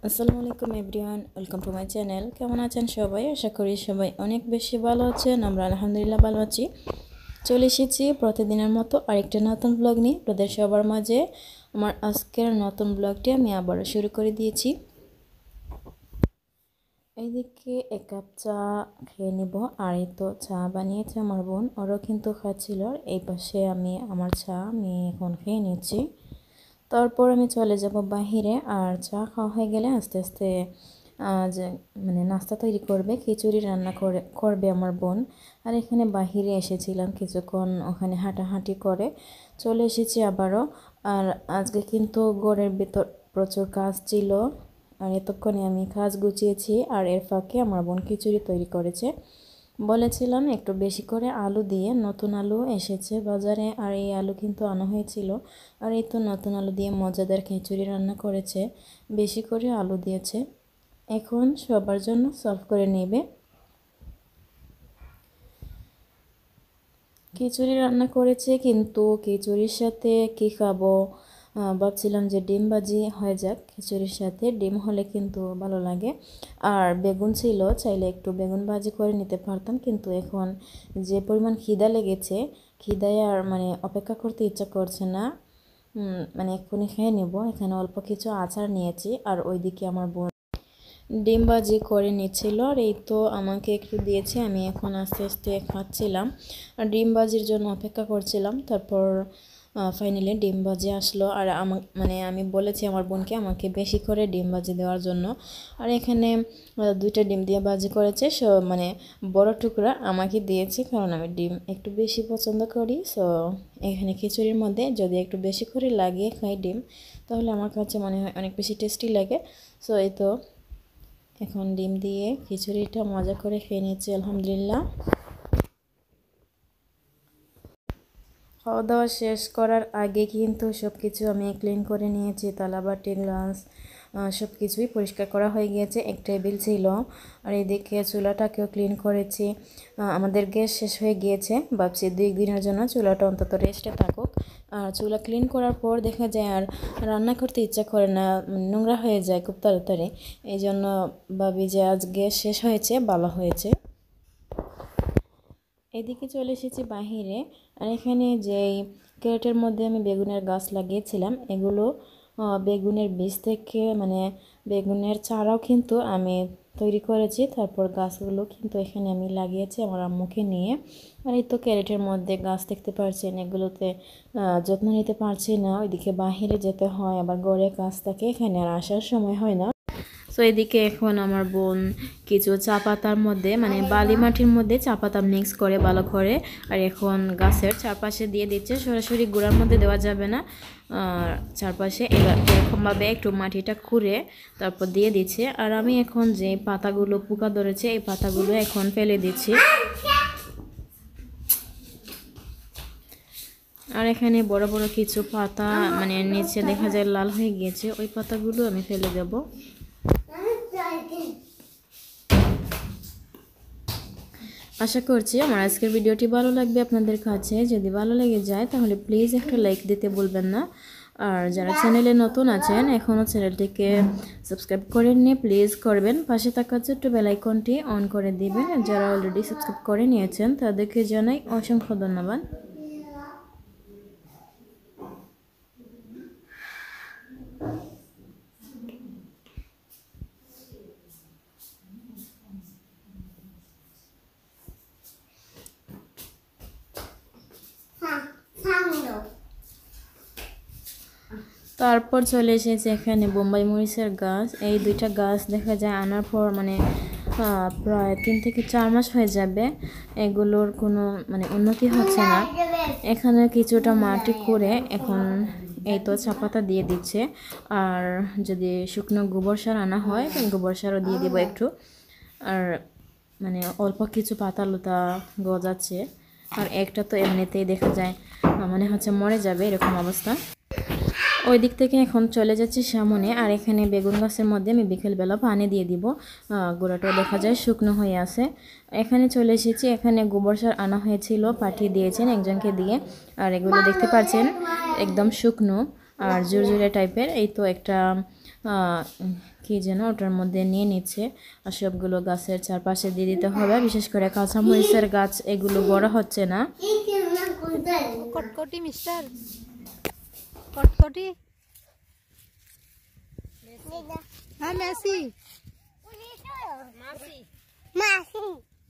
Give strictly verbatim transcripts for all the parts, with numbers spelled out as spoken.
আসসালামু আলাইকুম everyone, welcome to my channel. কেমন আছেন সবাই? আশা করি সবাই অনেক বেশি ভালো আছেন। আমরা আলহামদুলিল্লাহ ভালো আছি। চলে এসেছি প্রতিদিনের মতো আরেকটা নতুন ব্লগ নিয়ে আপনাদের সবার মাঝে। আমার আজকের নতুন ব্লগটি আমি আবারও শুরু করে দিয়েছি। এইদিকে এক কাপ চা খেয়ে নিব। আর এই তো চা বানিয়েছে আমার বোন, ওরও কিন্তু খাচ্ছিল। এই পাশে আমি আমার চা আমি এখন খেয়ে নিচ্ছি। তারপর আমি চলে যাব বাহিরে। আর চা খাওয়া হয়ে গেলে আস্তে আস্তে যে মানে নাস্তা তৈরি করবে, খিচুড়ি রান্না করে করবে আমার বোন। আর এখানে বাহিরে এসেছিলাম কিছুক্ষণ, ওখানে হাঁটাহাঁটি করে চলে এসেছি আবারও। আর আজকে কিন্তু ঘরের ভিতর প্রচুর কাজ ছিল, আর এতক্ষণে আমি কাজ গুছিয়েছি। আর এর ফাঁকে আমার বোন খিচুড়ি তৈরি করেছে। বলেছিলাম একটু বেশি করে আলু দিয়ে, নতুন আলু এসেছে বাজারে, আর এই আলু কিন্তু আনা হয়েছিল। আর এই তো নতুন আলু দিয়ে মজাদার খিচুড়ি রান্না করেছে, বেশি করে আলু দিয়েছে। এখন সবার জন্য সার্ভ করে নেবে। খিচুড়ি রান্না করেছে, কিন্তু খিচুড়ির সাথে কি খাবো ভাবছিলাম যে ডিম ভাজি হয়ে যাক। খিচুড়ির সাথে ডিম হলে কিন্তু ভালো লাগে। আর বেগুন ছিল, চাইলে একটু বেগুন ভাজি করে নিতে পারতাম, কিন্তু এখন যে পরিমাণ খিদা লেগেছে, খিদায় আর মানে অপেক্ষা করতে ইচ্ছা করছে না। মানে এক্ষুনি খেয়ে নেব। এখানে অল্প কিছু আচার নিয়েছি। আর ওইদিকে আমার বোন ডিম ভাজি করে নিচ্ছিল, আর এই তো আমাকে একটু দিয়েছে। আমি এখন আস্তে আস্তে খাচ্ছিলাম আর ডিম ভাজির জন্য অপেক্ষা করছিলাম। তারপর ফাইনালি ডিম ভাজি আসলো। আর আমার মানে আমি বলেছি আমার বোনকে আমাকে বেশি করে ডিম ভাজি দেওয়ার জন্য। আর এখানে দুইটা ডিম দিয়ে ভাজি করেছে, সো মানে বড় টুকরা আমাকে দিয়েছে, কারণ আমি ডিম একটু বেশি পছন্দ করি। সো এখানে খিচুড়ির মধ্যে যদি একটু বেশি করে লাগিয়ে খাই ডিম, তাহলে আমার কাছে মনে হয় অনেক বেশি টেস্টি লাগে। সো এই তো এখন ডিম দিয়ে খিচুড়িটা মজা করে খেয়ে নিচ্ছি আলহামদুলিল্লাহ। খাওয়া দাওয়া শেষ করার আগে কিন্তু সব কিছু আমি ক্লিন করে নিয়েছি। থালাবাটি, গ্লাস সব কিছুই পরিষ্কার করা হয়ে গিয়েছে। এক টেবিল ছিল। আর এদিকে চুলাটাকেও ক্লিন করেছি। আমাদের গ্যাস শেষ হয়ে গিয়েছে, ভাবছি দুই দিনের জন্য চুলাটা অন্তত রেস্টে থাকুক। আর চুলা ক্লিন করার পর দেখা যায় আর রান্না করতে ইচ্ছা করে না, নোংরা হয়ে যায় খুব তাড়াতাড়ি। এই জন্য ভাবি যে আজ গ্যাস শেষ হয়েছে, ভালো হয়েছে। এদিকে চলে এসেছি বাহিরে। আর এখানে যেই ক্যারেটের মধ্যে আমি বেগুনের গাছ লাগিয়েছিলাম, এগুলো বেগুনের বীজ থেকে মানে বেগুনের চারাও কিন্তু আমি তৈরি করেছি। তারপর গাছগুলো কিন্তু এখানে আমি লাগিয়েছি আমার আম্মুকে নিয়ে। আর এই তো ক্যারেটের মধ্যে গাছ দেখতে পাচ্ছেন, এগুলোতে যত্ন নিতে পারছি না। ওইদিকে বাহিরে যেতে হয়, আবার ঘরে কাজ থাকে, এখানে আর আসার সময় হয় না। তো এদিকে এখন আমার বোন কিছু চা পাতার মধ্যে মানে বালি মাটির মধ্যে চা পাতা মিক্স করে ভালো করে, আর এখন গাছের চারপাশে দিয়ে দিচ্ছে। সরাসরি গোড়ার মধ্যে দেওয়া যাবে না, চারপাশে এরকমভাবে একটু মাটিটা খুঁড়ে তারপর দিয়ে দিচ্ছে। আর আমি এখন যে পাতাগুলো পোকা ধরেছে, এই পাতাগুলো এখন ফেলে দিচ্ছি। আর এখানে বড় বড় কিছু পাতা মানে নিচে দেখা যায় লাল হয়ে গিয়েছে, ওই পাতাগুলো আমি ফেলে দেব। আশা করছি আমার আজকের ভিডিওটি ভালো লাগবে আপনাদের কাছে। যদি ভালো লেগে যায় তাহলে প্লিজ একটা লাইক দিতে ভুলবেন না। আর যারা চ্যানেলে নতুন আছেন, এখনও চ্যানেলটিকে সাবস্ক্রাইব করেননি, প্লিজ করবেন। পাশে থাকা ছোট্ট বেল আইকনটি অন করে দিবেন। যারা অলরেডি সাবস্ক্রাইব করে নিয়েছেন তাদেরকে জানাই অসংখ্য ধন্যবাদ। তারপর চলে এসেছে এখানে বোম্বাই মরিচের গাছ। এই দুইটা গাছ দেখা যায় আনার পর মানে প্রায় তিন থেকে চার মাস হয়ে যাবে, এগুলোর কোনো মানে উন্নতি হচ্ছে না। এখানে কিছুটা মাটি করে এখন এই তো চা পাতা দিয়ে দিচ্ছে। আর যদি শুকনো গোবর সার আনা হয়, গোবর সারও দিয়ে দিব একটু। আর মানে অল্প কিছু পাতা লতা গজাচ্ছে, আর একটা তো এমনিতেই দেখা যায় মানে হচ্ছে মরে যাবে, এরকম অবস্থা। ওই দিক থেকে এখন চলে যাচ্ছি সামনে। আর এখানে বেগুন গাছের মধ্যে আমি বিকেলবেলা পানি দিয়ে দিব, গোড়াটাও দেখা যায় শুকনো হয়ে আছে। এখানে চলে এসেছি, এখানে গোবর সার আনা হয়েছিল, পাঠিয়ে দিয়েছেন একজনকে দিয়ে। আর এগুলো দেখতে পাচ্ছেন একদম শুকনো আর জোরজোরে টাইপের। এই তো একটা কি যেন ওটার মধ্যে নিয়ে নিচ্ছে আর সবগুলো গাছের চারপাশে দিয়ে দিতে হবে। বিশেষ করে কাঁচামরিচের গাছ এগুলো বড় হচ্ছে না। কটকটি মিস্টার কটকটি হ্যাঁ মেসি মাসি মাসি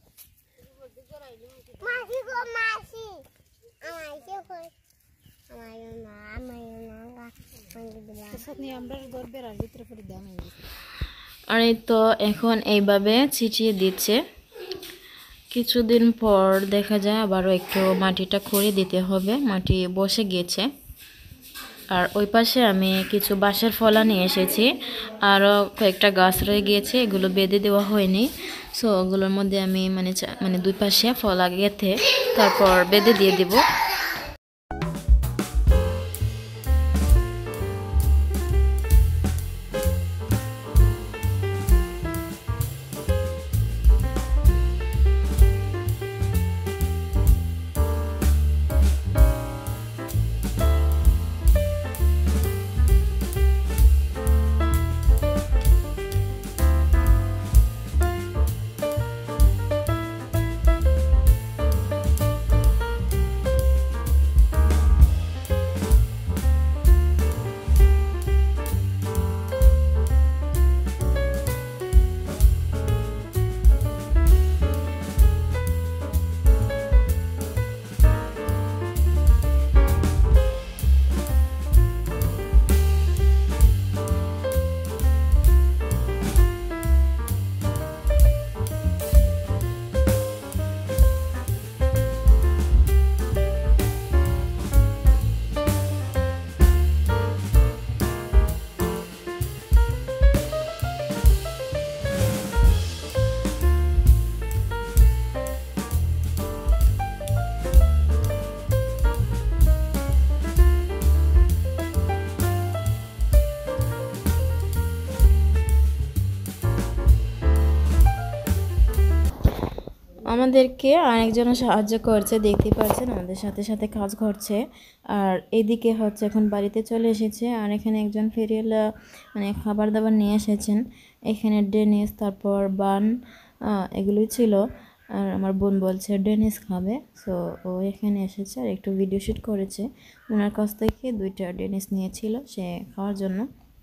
মাসি গো মাসি আমার কি কই আমার না আমার না সত্যি আমরা দরবার আর ভিতরে পড়ে দাম আর এই তো এখন এইভাবে ছিটিয়ে দিচ্ছে। কিছুদিন পর দেখা যায় আবারও একটু মাটিটা খুঁড়ে দিতে হবে, মাটি বসে গিয়েছে। আর ওই পাশে আমি কিছু বাঁশের ফলা নিয়ে এসেছি, আরও কয়েকটা গাছ রয়ে গিয়েছে, এগুলো বেঁধে দেওয়া হয়নি। সো ওগুলোর মধ্যে আমি মানে মানে দুই পাশে ফলা গেঁথে তারপর বেঁধে দিয়ে দিব। আমাদেরকে আরেকজন সাহায্য করছে, দেখতে পাচ্ছেন আমাদের সাথে সাথে কাজ করছে। আর এদিকে হচ্ছে এখন বাড়িতে চলে এসেছে, আর এখানে একজন ফেরিওয়ালা মানে খাবার দাবার নিয়ে এসেছেন। এখানে ডেনিস তারপর বান এগুলোই ছিল। আর আমার বোন বলছে ডেনিস খাবে, সো ও এখানে এসেছে আর একটু ভিডিও শ্যুট করেছে। ওনার কাছ থেকে দুইটা ডেনিস নিয়েছিল সে খাওয়ার জন্য।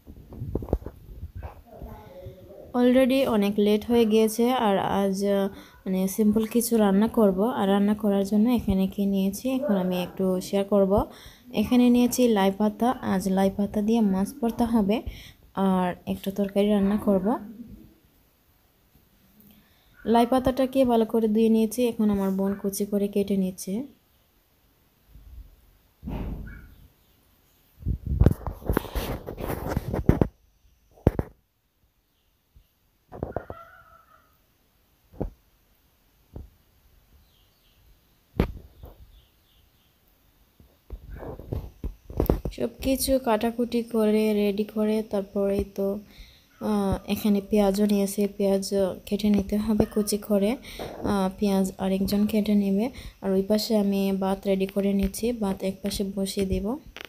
অলরেডি অনেক লেট হয়ে গিয়েছে, আর আজ মানে সিম্পল কিছু রান্না করব। আর রান্না করার জন্য এখানে কি নিয়েছি এখন আমি একটু শেয়ার করব। এখানে নিয়েছি লাই পাতা, আজ লাই পাতা দিয়ে মাছ ভর্তা হবে আর একটা তরকারি রান্না করব। লাই পাতাটাকে ভালো করে ধুয়ে নিয়েছি, এখন আমার বোন কুচি করে কেটে নিচ্ছে। সব কিছু কাটাকুটি করে রেডি করে তারপরে তো এখানে পেঁয়াজও নিয়েছে, পেঁয়াজ কেটে নিতে হবে কুচি করে। পেঁয়াজ আরেকজন কেটে নেবে। আর ওই পাশে আমি ভাত রেডি করে নিচ্ছি, ভাত এক পাশে বসিয়ে দেব।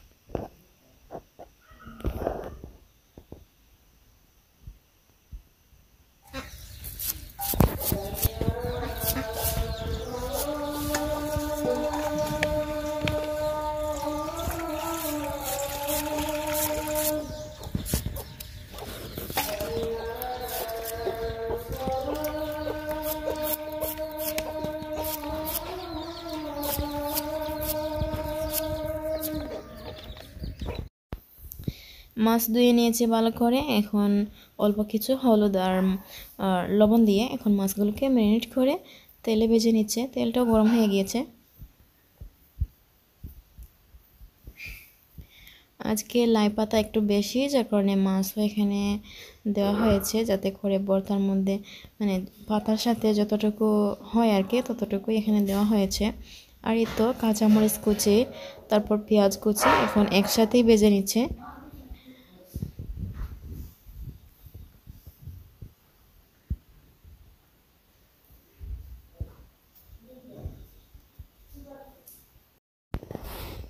মাছ ধুয়ে নিয়েছি ভালো করে, এখন অল্প কিছু হলুদ আর লবণ দিয়ে এখন মাছগুলোকে ম্যারিনেট করে তেলে ভেজে নিচ্ছে। তেলটাও গরম হয়ে গিয়েছে। আজকে লাই পাতা একটু বেশি, যার কারণে মাছও এখানে দেওয়া হয়েছে যাতে করে ভর্তার মধ্যে মানে পাতার সাথে যতটুকু হয় আর কি ততটুকুই এখানে দেওয়া হয়েছে। আর এই তো কাঁচামরিচ কুচি তারপর পেঁয়াজ কুচি এখন একসাথেই ভেজে নিচ্ছে।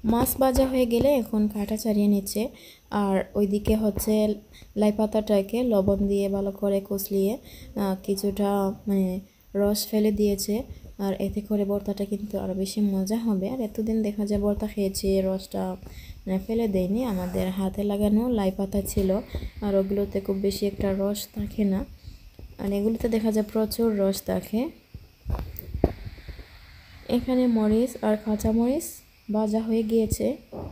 মাছ ভাজা হয়ে গেলে এখন কাঁটা ছাড়িয়ে নিচ্ছে। আর ওইদিকে হচ্ছে লাই পাতাটাকে লবণ দিয়ে ভালো করে কষলিয়ে কিছুটা মানে রস ফেলে দিয়েছে। আর এতে করে ভর্তাটা কিন্তু আরও বেশি মজা হবে। আর এতদিন দেখা যায় ভর্তা খেয়েছি, রসটা মানে ফেলে দেয়নি, আমাদের হাতে লাগানো লাই পাতা ছিল আর ওগুলোতে খুব বেশি একটা রস থাকে না, আর এগুলোতে দেখা যায় প্রচুর রস থাকে। এখানে মরিচ আর কাঁচা মরিচ ভাজা হয়ে গিয়েছে।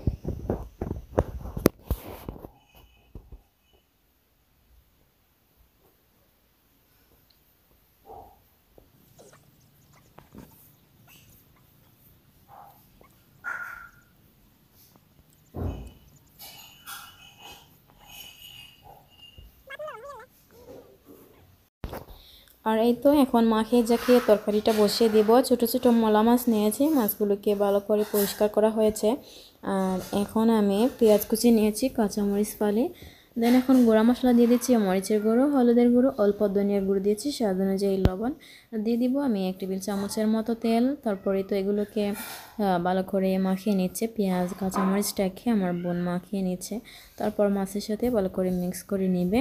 আর এই তো এখন মাখিয়ে জাকিয়ে তরকারিটা বসিয়ে দিব। ছোটো ছোটো মলা মাছ নিয়েছি, মাছগুলোকে ভালো করে পরিষ্কার করা হয়েছে। আর এখন আমি পেঁয়াজ কুচি নিয়েছি, কাঁচামরিচ ফালি, দেন এখন গুঁড়া মশলা দিয়ে দিচ্ছি, মরিচের গুঁড়ো, হলুদের গুঁড়ো, অল্প ধনিয়ার গুঁড়ো দিয়েছি, স্বাদ অনুযায়ী লবণ দিয়ে দিব আমি এক টেবিল চামচের মতো তেল। তারপরে তো এগুলোকে ভালো করে মাখিয়ে নিচ্ছে, পেঁয়াজ কাঁচামরিচটাকে আমার বোন মাখিয়ে নিচ্ছে, তারপর মাছের সাথে ভালো করে মিক্স করে নেবে।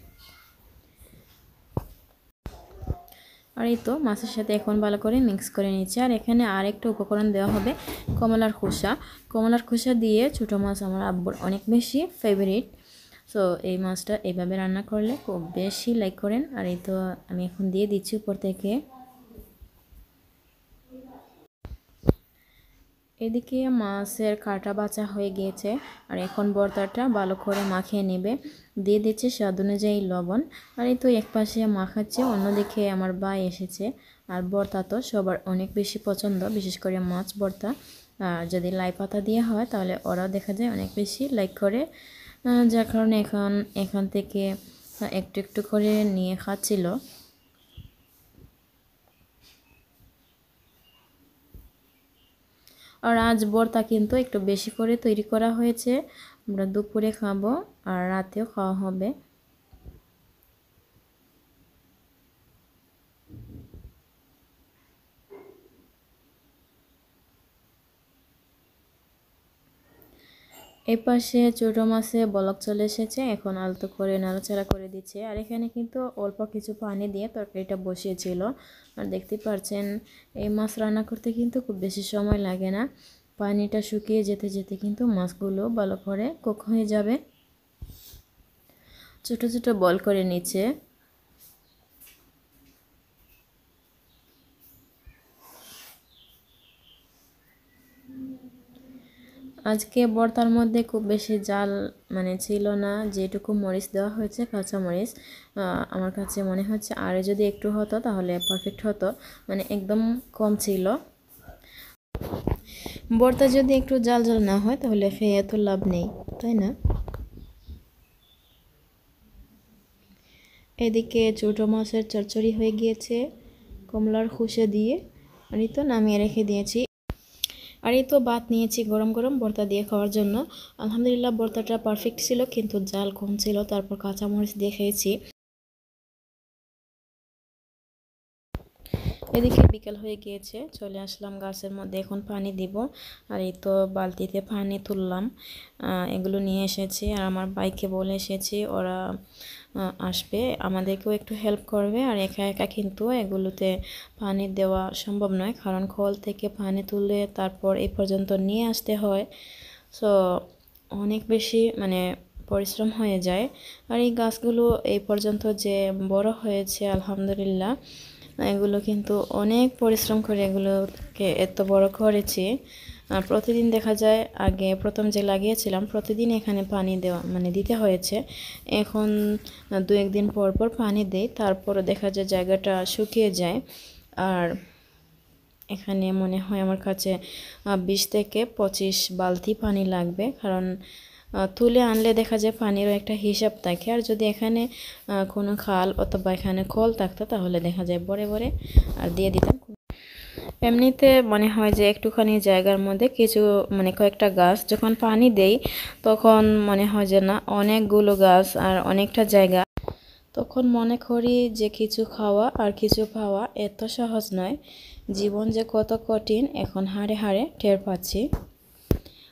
আর এই তো মাছের সাথে এখন ভালো করে মিক্স করে নিচ্ছে। আর এখানে আরেকটা উপকরণ দেওয়া হবে, কমলার খোসা। কমলার খোসা দিয়ে ছোটো মাছ আমার আব্বুর অনেক বেশি ফেভারিট। সো এই মাছটা এইভাবে রান্না করলে খুব বেশি লাইক করেন। আর এই তো আমি এখন দিয়ে দিচ্ছি উপর থেকে। এদিকে মাছের কাঁটা বাছা হয়ে গিয়েছে, আর এখন ভর্তাটা ভালো করে মাখিয়ে নেবে। দিয়ে দিচ্ছে স্বাদ অনুযায়ী লবণ। আর এই তো এক পাশে মাখাচ্ছে, অন্যদিকে আমার ভাই এসেছে। আর ভর্তা তো সবার অনেক বেশি পছন্দ, বিশেষ করে মাছ ভর্তা। আর যদি লাই পাতা দিয়ে হয় তাহলে ওরাও দেখা যায় অনেক বেশি লাইক করে, যার কারণে এখন এখান থেকে একটু একটু করে নিয়ে খাচ্ছিল। আর আজ ভর্তা কিন্তু একটু বেশি করে তৈরি করা হয়েছে, আমরা দুপুরে খাবো আর রাতেও খাওয়া হবে। এই পাশে ছোটো মাছে বলক চলে এসেছে, এখন আলতো করে নাড়াচাড়া করে দিচ্ছে। আর এখানে কিন্তু অল্প কিছু পানি দিয়ে তরকারিটা বসিয়েছিল। আর দেখতে পাচ্ছেন এই মাছ রান্না করতে কিন্তু খুব বেশি সময় লাগে না, পানিটা শুকিয়ে যেতে যেতে কিন্তু মাছগুলো ভালো করে কুক হয়ে যাবে। ছোটো ছোটো বল করে নিচ্ছে। আজকে ভর্তার মধ্যে খুব বেশি জাল মানে ছিল না, যেটুকু মরিচ দেওয়া হয়েছে কাঁচা মরিচ, আমার কাছে মনে হচ্ছে আর যদি একটু হতো তাহলে পারফেক্ট হতো, মানে একদম কম ছিল। ভর্তা যদি একটু জাল জাল না হয় তাহলে খেয়ে এত লাভ নেই, তাই না? এদিকে ছোটো মাছের চচ্চড়ি হয়ে গিয়েছে কমলার খোসা দিয়ে, আর এই তো নামিয়ে রেখে দিয়েছি। আর এই তো ভাত নিয়েছি গরম গরম ভর্তা দিয়ে খাওয়ার জন্য। আলহামদুলিল্লাহ ভর্তাটা পারফেক্ট ছিল, কিন্তু জাল কম ছিল, তারপর কাঁচামরিচ দিয়ে খেয়েছি। এদিকে বিকেল হয়ে গিয়েছে, চলে আসলাম গাছের মধ্যে, এখন পানি দিব। আর এই তো বালতিতে পানি তুললাম, এগুলো নিয়ে এসেছি। আর আমার বাইকে বলে এসেছি ওরা আসবে, আমাদেরকেও একটু হেল্প করবে। আর একা একা কিন্তু এগুলোতে পানি দেওয়া সম্ভব নয়, কারণ কল থেকে পানি তুলে তারপর এই পর্যন্ত নিয়ে আসতে হয়। সো অনেক বেশি মানে পরিশ্রম হয়ে যায়। আর এই গাছগুলো এই পর্যন্ত যে বড় হয়েছে আলহামদুলিল্লাহ, এগুলো কিন্তু অনেক পরিশ্রম করে এগুলোকে এত বড় করেছি। আর প্রতিদিন দেখা যায়, আগে প্রথম যে লাগিয়েছিলাম প্রতিদিন এখানে পানি দেওয়া মানে দিতে হয়েছে, এখন দু একদিন পর পর পানি দেই, তারপর দেখা যায় জায়গাটা শুকিয়ে যায়। আর এখানে মনে হয় আমার কাছে বিশ থেকে পঁচিশ বালতি পানি লাগবে, কারণ তুলে আনলে দেখা যায় পানিরও একটা হিসাব থাকে। আর যদি এখানে কোনো খাল অথবা এখানে কল থাকতো তাহলে দেখা যায় ভরে ভরে আর দিয়ে দিতাম। এমনিতে মনে হয় যে একটুখানি জায়গার মধ্যে কিছু মানে কয়েকটা গাছ যখন পানি দেই তখন মনে হয় যে না অনেকগুলো গাছ আর অনেকটা জায়গা, তখন মনে করি যে কিছু খাওয়া আর কিছু পাওয়া এত সহজ নয়, জীবন যে কত কঠিন এখন হাড়ে হাড়ে টের পাচ্ছি।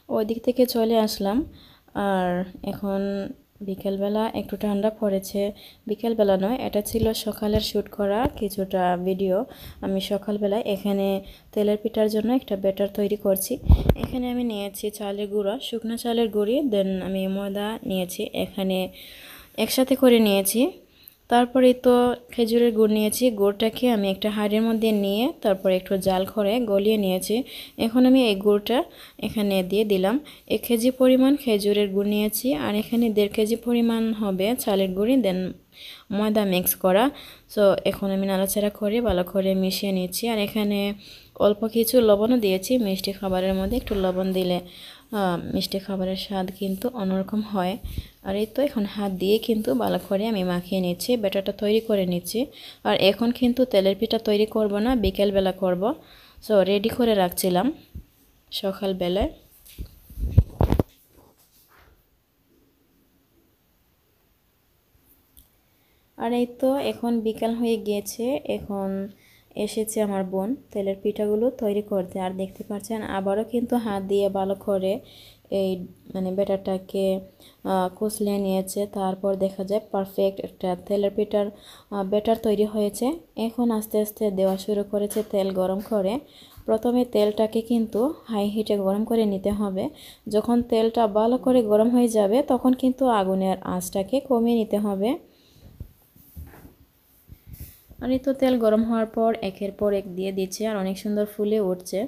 ওই দিক থেকে চলে আসলাম। আর এখন বিকেলবেলা একটু ঠান্ডা পড়েছে, বিকেলবেলা নয়, এটা ছিল সকালের শ্যুট করা কিছুটা ভিডিও। আমি সকালবেলায় এখানে তেলের পিঠার জন্য একটা ব্যাটার তৈরি করছি। এখানে আমি নিয়েছি চালের গুঁড়া, শুকনো চালের গুঁড়ি, দেন আমি ময়দা নিয়েছি, এখানে একসাথে করে নিয়েছি। তারপরে তো খেজুরের গুড় নিয়েছি, গুড়টাকে আমি একটা হাঁড়ির মধ্যে নিয়ে তারপরে একটু জাল করে গলিয়ে নিয়েছি। এখন আমি এই গুড়টা এখানে দিয়ে দিলাম। এক কেজি পরিমাণ খেজুরের গুড় নিয়েছি, আর এখানে দেড় কেজি পরিমাণ হবে চালের গুঁড়ি, দেন ময়দা মিক্স করা। সো এখন আমি নাড়াচাড়া করে ভালো করে মিশিয়ে নিচ্ছি। আর এখানে অল্প কিছু লবণও দিয়েছি, মিষ্টি খাবারের মধ্যে একটু লবণ দিলে মিষ্টি খাবারের স্বাদ কিন্তু অন্যরকম হয়। আর এই তো এখন হাত দিয়ে কিন্তু ভালো করে আমি মাখিয়ে নিচ্ছি, ব্যাটারটা তৈরি করে নিচ্ছি। আর এখন কিন্তু তেলের পিঠা তৈরি করব না, বিকেলবেলা করব। সো রেডি করে রাখছিলাম সকালবেলায়। আর এই তো এখন বিকাল হয়ে গিয়েছে, এখন এসেছে আমার বোন তেলের পিঠাগুলো তৈরি করতে। আর দেখতে পাচ্ছেন আবারও কিন্তু হাত দিয়ে ভালো করে এই মানে ব্যাটারটাকে কুচলে নিয়েছে। তারপর দেখা যায় পারফেক্ট একটা তেলের পিঠার ব্যাটার তৈরি হয়েছে। এখন আস্তে আস্তে দেওয়া শুরু করেছে তেল গরম করে। প্রথমে তেলটাকে কিন্তু হাই হিটে গরম করে নিতে হবে। যখন তেলটা ভালো করে গরম হয়ে যাবে তখন কিন্তু আগুনের আঁচটাকে কমিয়ে নিতে হবে। আর এই তো তেল গরম হওয়ার পর একের পর এক দিয়ে দিচ্ছে, আর অনেক সুন্দর ফুলে উঠছে।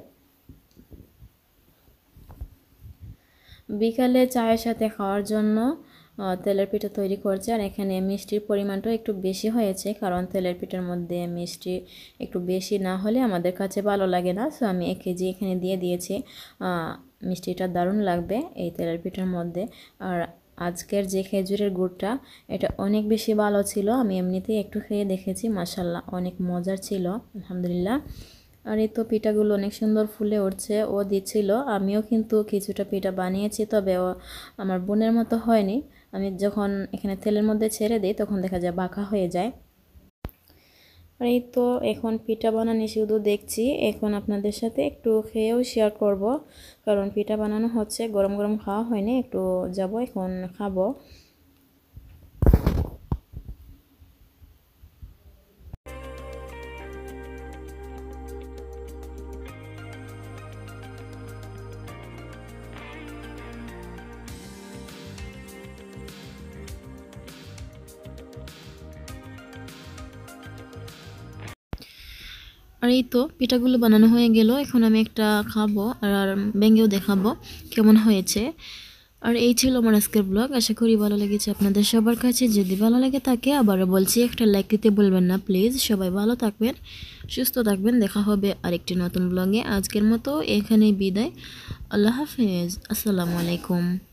বিকালে চায়ের সাথে খাওয়ার জন্য তেলের পিঠা তৈরি করছে। আর এখানে মিষ্টির পরিমাণটাও একটু বেশি হয়েছে, কারণ তেলের পিঠার মধ্যে মিষ্টি একটু বেশি না হলে আমাদের কাছে ভালো লাগে না। সো আমি এক কেজি এখানে দিয়ে দিয়েছি। মিষ্টিটা দারুণ লাগবে এই তেলের পিঠার মধ্যে। আর আজকের যে খেজুরের গুড়টা, এটা অনেক বেশি ভালো ছিল। আমি এমনিতেই একটু খেয়ে দেখেছি, মাশাআল্লাহ অনেক মজার ছিল, আলহামদুলিল্লাহ। আর এই তো পিঠাগুলো অনেক সুন্দর ফুলে উঠছে, ও দিচ্ছিল। আমিও কিন্তু কিছুটা পিঠা বানিয়েছি, তবে ও আমার বোনের মতো হয়নি। আমি যখন এখানে তেলের মধ্যে ছেড়ে দিই তখন দেখা যায় বাঁকা হয়ে যায়। আর এই তো এখন পিঠা বানানো শুধু দেখছি, এখন আপনাদের সাথে একটু খেয়েও শেয়ার করব, কারণ পিঠা বানানো হচ্ছে, গরম গরম খাওয়া হয়নি, একটু যাব এখন খাবো। আর এই তো পিঠাগুলো বানানো হয়ে গেল, এখন আমি একটা খাবো আর ভেঙেও দেখাবো কেমন হয়েছে। আর এই ছিল আমার আজকের ব্লগ, আশা করি ভালো লেগেছে আপনাদের সবার কাছে। যদি ভালো লাগে থাকে আবারও বলছি একটা লাইক দিতে বলবেন না প্লিজ। সবাই ভালো থাকবেন, সুস্থ থাকবেন, দেখা হবে আরেকটি নতুন ব্লগে। আজকের মতো এখানেই বিদায়, আল্লাহ হাফেজ, আসসালামু আলাইকুম।